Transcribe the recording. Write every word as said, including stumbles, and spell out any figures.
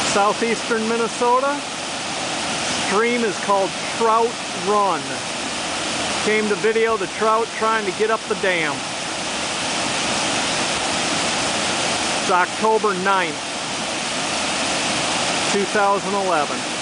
southeastern Minnesota. Stream is called Trout Run. Came to video the trout trying to get up the dam. It's October ninth, two thousand eleven.